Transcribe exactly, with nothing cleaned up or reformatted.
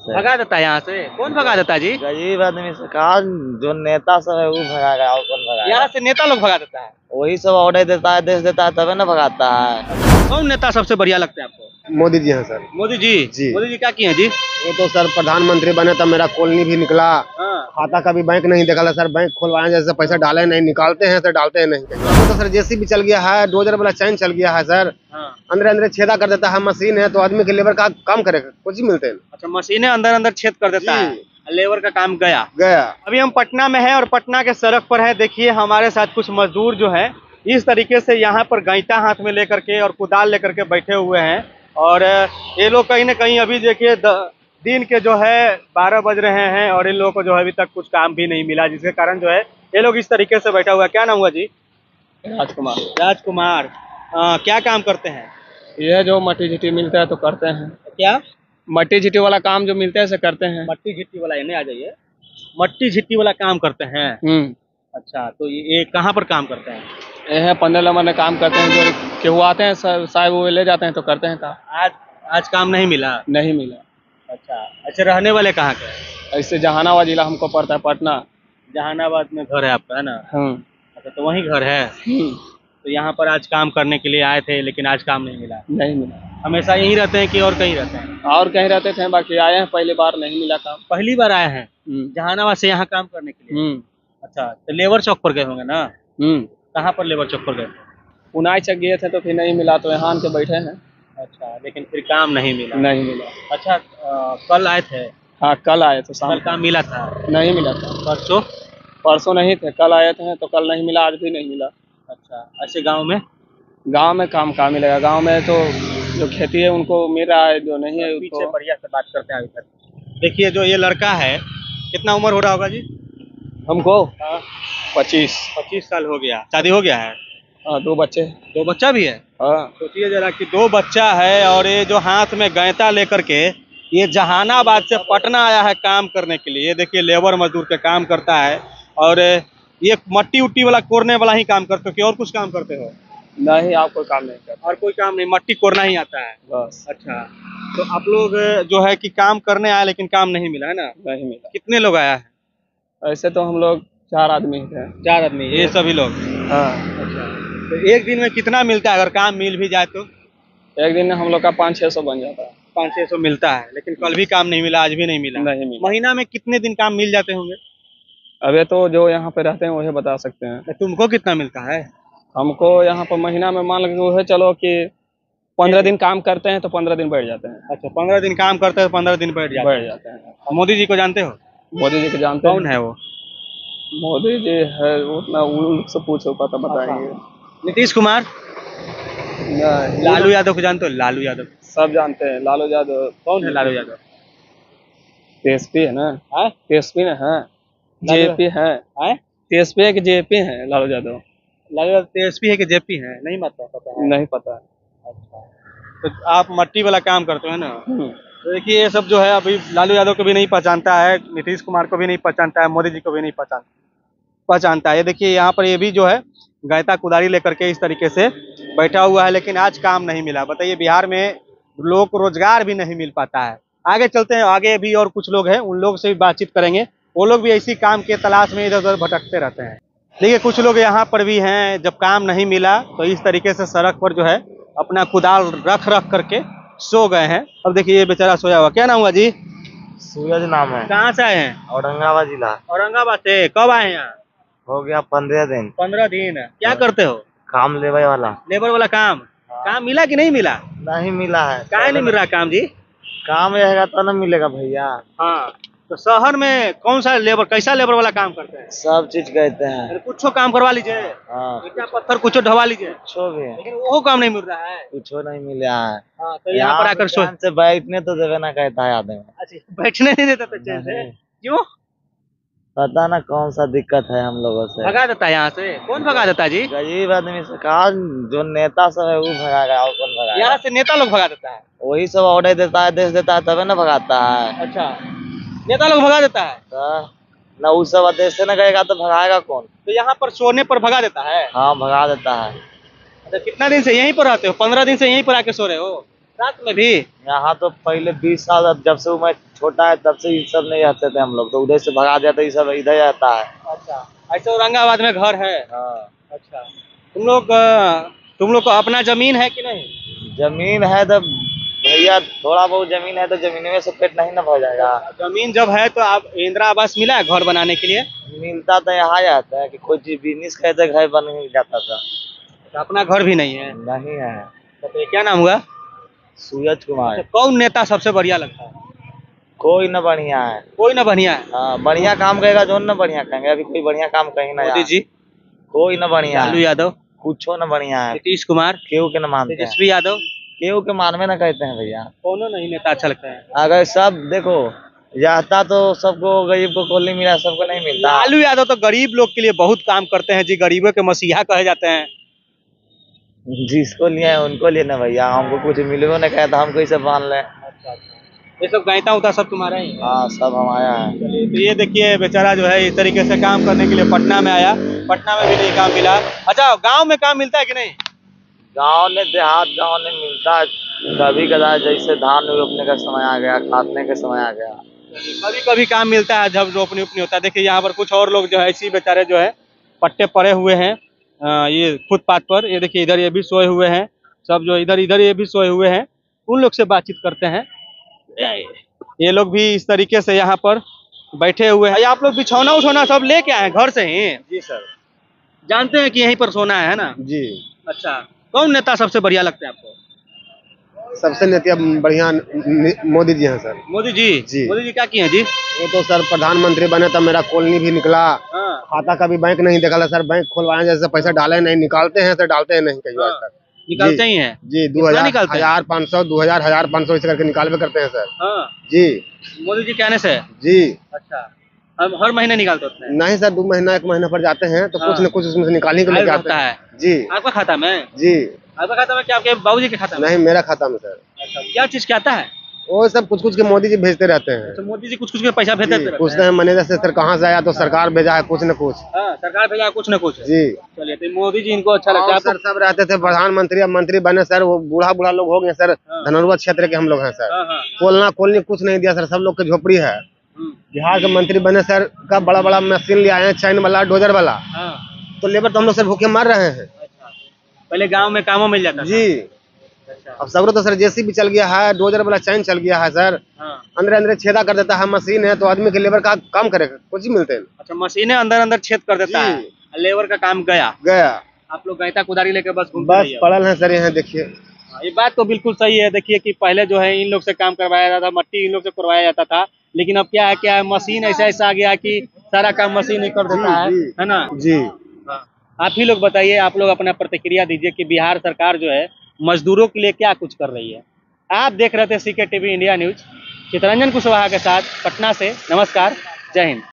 से। भगा देता है यहाँ से? कौन भगा देता है जी? गरीब आदमी से कहा, जो नेता सब है वो भगाएगा और कौन भगाएगा? यहाँ से नेता लोग भगा देता है? वही सब ऑर्डर देता है, देश देता है, तबे ना भगाता है। कौन नेता सबसे बढ़िया लगता है आपको? मोदी जी हैं सर। मोदी जी? जी। मोदी जी क्या किए हैं जी? वो तो सर प्रधानमंत्री बने तब मेरा कॉलोनी भी निकला, हाँ। खाता का भी बैंक नहीं देखा सर, बैंक खुलवाए जैसे पैसा डाले नहीं, निकालते हैं सर, डालते हैं नहीं। वो तो सर जेसी भी चल गया है, डोजर वाला चैन चल गया है सर। हाँ। अंदर अंदर छेदा कर देता है, मशीन है तो आदमी के लेबर का काम करेगा, कुछ ही मिलते हैं। अच्छा, मशीनें अंदर अंदर छेद कर देता जी। है, लेबर का काम गया गया। अभी हम पटना में हैं और पटना के सड़क पर है। देखिए हमारे साथ कुछ मजदूर जो हैं इस तरीके से यहाँ पर गैंता हाथ में लेकर के और कुदाल लेकर के बैठे हुए हैं और ये लोग कहीं ना कहीं अभी देखिए दिन के जो है बारह बज रहे हैं और इन लोगों को जो है अभी तक कुछ काम भी नहीं मिला, जिसके कारण जो है ये लोग इस तरीके से बैठा हुआ है। क्या नाम हुआ जी? राजकुमार। राजकुमार, आ, क्या काम करते हैं? ये जो मट्टी झिट्टी मिलता है तो करते हैं। क्या मट्टी झिट्टी वाला काम जो मिलता है से करते हैं। मट्टी झिट्टी वाला, नहीं आ जाइए, मट्टी झिट्टी वाला काम करते हैं। हम्म। अच्छा, तो ये कहाँ पर काम करते हैं? ये है पंद्रह नंबर में काम करते हैं, जो केहू आते हैं साहब वो ले जाते हैं तो करते हैं काम। आज आज काम नहीं मिला? नहीं मिला। अच्छा अच्छा, रहने वाले कहाँ के हैं? ऐसे जहानाबाद जिला हमको पड़ता है, पटना। जहानाबाद में घर है आपका, है ना? हम्म। अच्छा, तो वहीं घर है। तो यहाँ पर आज काम करने के लिए आए थे लेकिन आज काम नहीं मिला? नहीं मिला। हमेशा यहीं रहते हैं कि और कहीं रहते हैं? और कहीं रहते थे, बाकी आए हैं पहली बार, नहीं मिला काम। पहली बार आए हैं जहानाबाद से यहाँ काम करने के लिए? अच्छा, तो लेबर चौक पर गए होंगे ना? कहाँ पर लेबर चौक पर गए? पुनाई चक गए थे तो फिर नहीं मिला तो यहाँ के बैठे हैं। अच्छा, लेकिन फिर काम नहीं मिला? नहीं मिला। अच्छा, आ, कल आए थे? हाँ, कल आए थे शाम। कल काम मिला था? नहीं मिला था। परसों? परसों नहीं थे, कल आए थे तो कल नहीं मिला, आज भी नहीं मिला। अच्छा, ऐसे गांव में? गांव में काम कहाँ मिलेगा? गांव में तो जो खेती है उनको मिल रहा है, जो नहीं है पीछे तो... बढ़िया से बात करते हैं अभी तक। देखिए जो ये लड़का है, कितना उम्र हो रहा होगा जी? हमको पच्चीस पच्चीस साल हो गया। शादी हो गया है? हाँ, दो बच्चे। दो बच्चा भी है? हाँ। सोचिए जरा कि दो बच्चा है और ये जो हाथ में गैंता लेकर के ये जहानाबाद से पटना आया है काम करने के लिए। ये देखिए लेबर मजदूर का काम करता है और ये मट्टी उट्टी वाला कोरने वाला ही काम करते हो कि और कुछ काम करते हो? नहीं, आप कोई काम नहीं करते। और कोई काम नहीं, मट्टी कोरना ही आता है बस। अच्छा, तो आप लोग जो है कि काम करने आए लेकिन काम नहीं मिला, है ना? नहीं मिला। कितने लोग आया है? ऐसे तो हम लोग चार आदमी थे। चार आदमी, ये सभी लोग? हाँ। अच्छा, तो एक दिन में कितना मिलता है अगर काम मिल भी जाए तो? एक दिन में हम लोग का पाँच छः सौ बन जाता है। पाँच छः सौ मिलता है, लेकिन कल भी काम नहीं मिला, आज भी नहीं मिला? नहीं मिला। महीना में कितने दिन काम मिल जाते होंगे? अबे तो जो यहाँ पे रहते हैं वही बता सकते हैं। तुमको कितना मिलता है? हमको यहाँ पर महीना में मान लो चलो कि पंद्रह दिन काम करते हैं तो पंद्रह दिन बैठ जाते हैं। अच्छा, पंद्रह दिन काम करते हैं तो पंद्रह दिन बैठ जाते बैठ जाते हैं। मोदी जी को जानते हो? मोदी जी को जानते हैं। कौन है वो? मोदी जी है, उतना उनसे पूछो पता बताएंगे। नीतीश कुमार? लालू यादव को जानते हो? लालू यादव सब जानते हैं। लालू यादव कौन है? लालू यादव तेजपी है ना? है तेजपी ना है, जेपी है। तेजपी है कि जेपी है? लालू यादव। लालू यादव तेजपी है कि जेपी है? नहीं पता। पता है? नहीं पता। अच्छा, तो आप मट्टी वाला काम करते हो ना? तो देखिए ये सब जो है अभी लालू यादव को भी नहीं पहचानता है, नीतीश कुमार को भी नहीं पहचानता है, मोदी जी को भी नहीं पहचान पहचानता है। ये देखिए यहाँ पर ये भी जो है गैंता कुदारी लेकर के इस तरीके से बैठा हुआ है, लेकिन आज काम नहीं मिला। बताइए बिहार में लोग को रोजगार भी नहीं मिल पाता है। आगे चलते हैं, आगे भी और कुछ लोग हैं, उन लोग से भी बातचीत करेंगे। वो लोग भी इसी काम के तलाश में इधर उधर भटकते रहते हैं। देखिए कुछ लोग यहाँ पर भी हैं, जब काम नहीं मिला तो इस तरीके से सड़क पर जो है अपना कुदाल रख रख करके सो गए हैं। अब देखिए ये बेचारा सोया हुआ। क्या नाम हुआ जी? सूरज नाम है। कहाँ से आए हैं? औरंगाबाद जिला। औरंगाबाद से? कब आए हैं यहाँ? हो गया पंद्रह दिन। पंद्रह दिन। क्या करते हो? काम लेबर वाला। लेबर वाला काम? काम मिला कि नहीं मिला? नहीं मिला है। काहे नहीं मिल रहा काम जी? काम रहेगा तो ना मिलेगा भैया। हाँ, तो शहर में कौन सा लेबर, कैसा लेबर वाला काम करते हैं? सब चीज कहते हैं। कुछ करवा करवा लीजिए। हाँ। ईटा पत्थर कुछ ढवा लीजिए। कुछ भी, लेकिन वो काम नहीं मिल रहा है। कुछ नहीं मिला है। हाँ, तो यहाँ पर आकर सो से बैठने तो देवे ना कहता है आदमी। अच्छा, बैठने नहीं देता तो से? क्यों? पता ना कौन सा दिक्कत है हम लोगों से। भगा देता है यहाँ से? कौन भगा देता है जी? गरीब आदमी से कहा, जो नेता सब है वो भगाएगा और कौन भगाएगा? यहाँ से नेता लोग भगा देता है? वही सब ऑर्डर देता है, देश देता है, तबे ना भगाता है। अच्छा, नेता लोग भगा देता है? तो ना वो सब देश से न गएगा तो भगाएगा कौन? तो यहाँ पर सोने पर भगा देता है? हाँ, भगा देता है। अच्छा, कितना दिन से यहीं पर रहते हो? पंद्रह दिन से यहीं पर आके सो रहे हो? रात में भी? यहाँ तो पहले बीस साल जब से मैं छोटा है तब से ये सब नहीं रहते थे हम लोग, तो उधर से भगा जाते, ये सब इधर रहता है। अच्छा, ऐसे औरंगाबाद में घर है? हाँ। अच्छा, तुम लोग अ, तुम लोग को अपना जमीन है कि नहीं? जमीन है तो भैया थोड़ा बहुत जमीन है, तो जमीन में से पेट नहीं ना भर जाएगा। जमीन जब है तो आप इंदिरा आवास मिला है घर बनाने के लिए? मिलता तो यहाँ जाता है कि कोई चीज बिजनेस कहते घर बन ही जाता था। तो अपना घर भी नहीं है? नहीं है। तो ये क्या नाम हुआ? सूरज कुमार। तो कौन नेता सबसे बढ़िया लगता है? कोई न बढ़िया है। कोई ना बढ़िया है? हाँ, बढ़िया काम करेगा जो न बढ़िया कहेंगे, अभी कोई बढ़िया काम कहीं ना मोदी जी, कोई न बढ़िया लालू है, यादव, कुछ न बढ़िया है। नीतीश कुमार, केहू के न मानते हैं, तेजस्वी यादव, केहू के मानवे न कहते हैं भैया। कौनों नहीं नेता अच्छा लगता है? अगर सब देखो जाता तो सबको, गरीब को कॉलोनी मिला, सबको नहीं मिलता। लालू यादव तो गरीब लोग के लिए बहुत काम करते हैं जी, गरीबों के मसीहा कहे जाते हैं। जिसको लिए है उनको लिए ना भैया, हमको कुछ मिलवे न कहता, हम कैसे मान ले। ये सब गायता उता सब तुम्हारा ही है? हाँ, सब हमारा है। चलिए, तो ये देखिए बेचारा जो है इस तरीके से काम करने के लिए पटना में आया, पटना में भी नहीं काम मिला। अच्छा, गांव में काम मिलता है कि नहीं? गांव में, देहात गांव में मिलता है कभी कदार, जैसे धान रोपने का समय आ गया, काटने का समय आ गया। कभी कभी काम मिलता है जब रोपनी उपनी होता है। देखिए यहाँ पर कुछ और लोग जो है इसी बेचारे जो है पट्टे पड़े हुए हैं, अ, ये फुटपाथ पर। ये देखिए इधर ये भी सोए हुए हैं, सब जो इधर इधर ये भी सोए हुए हैं, उन लोग से बातचीत करते हैं। ये लोग भी इस तरीके से यहाँ पर बैठे हुए हैं। आप लोग बिछौना उछौना सब लेके आए हैं घर से ही? जी सर। जानते हैं कि यहीं पर सोना है ना? जी। अच्छा, कौन नेता सबसे बढ़िया लगता है आपको? सबसे नेता बढ़िया मोदी जी हैं सर। मोदी जी? जी। मोदी जी क्या किए हैं जी? वो तो सर प्रधानमंत्री बने तब मेरा कॉलोनी भी निकला, हाँ। खाता का भी बैंक नहीं देखा सर, बैंक खुलवाए जैसे पैसा डाले नहीं, निकालते हैं सर, डालते हैं नहीं कई बार सर। निकालते ही हैं? जी, दो कितना हजार निकालते हैं? हजार पाँच सौ दो हजार हजार पाँच सौ इस करके निकालवे करते हैं सर। हाँ। जी। मोदी जी कहने से? जी। अच्छा, हम हर महीने निकालते होते हैं? नहीं सर, दो महीना एक महीना पर जाते हैं तो हाँ। कुछ न कुछ उसमें से निकालने के लेके आते है। हैं। जी। आपका खाता में? जी। आपका खाता में क्या, आपके बाबूजी के खाता में? नहीं, मेरा खाता में सर। अच्छा, क्या चीज क्या आता है? वो सब कुछ कुछ के मोदी जी भेजते रहते हैं। तो मोदी जी कुछ कुछ के पैसा भेजते रहते हैं? पूछते हैं मैनेजर से सर कहाँ से आया, तो सरकार भेजा है कुछ न कुछ। हाँ, सरकार भेजा कुछ न कुछ। जी। चलिए, तो मोदी जी इनको अच्छा लगता है और सर आपको? सब रहते थे प्रधानमंत्री, अब मंत्री बने सर, वो बूढ़ा बूढ़ा लोग हो गए सर। हाँ। धनौरा क्षेत्र के हम लोग हैं सर। हाँ, हाँ। कोलना कोलनी कुछ नहीं दिया सर, सब लोग की झोपड़ी है। हम्म, बिहार के मंत्री बने सर, का बड़ा बड़ा मशीन ले आए हैं, चैन वाला डोजर वाला, हाँ। तो लेबर तो हम लोग सर भूखे मर रहे हैं। अच्छा, पहले गांव में कामों मिल जाता था? जी। अच्छा। अब सगरो तो सर जेसीबी चल गया है, डोजर वाला चैन चल गया है सर, हाँ। अंदर अंदर छेदा कर देता है, मशीन है तो आदमी के लेबर का काम करेगा, कुछ ही मिलते हैं। अच्छा, मशीनें अंदर अंदर छेद कर देता जी। है, लेबर का काम गया। गया। आप लोग गैता कुदारी लेके बस घूमते बस रहिए। पड़ल है सर यहाँ देखिए। हाँ, ये बात तो बिल्कुल सही है। देखिए कि पहले जो है इन लोग से काम करवाया जाता था, मट्टी इन लोग से करवाया जाता था, लेकिन अब क्या है क्या है मशीन ऐसा ऐसा आ गया कि सारा काम मशीन ही कर देता है, जी। है ना? जी। हाँ। आप ही लोग बताइए, आप लोग अपना प्रतिक्रिया दीजिए कि बिहार सरकार जो है मजदूरों के लिए क्या कुछ कर रही है। आप देख रहे थे CK TV India news, Chitranjan Kushwaha के साथ पटना से। नमस्कार, जय हिंद।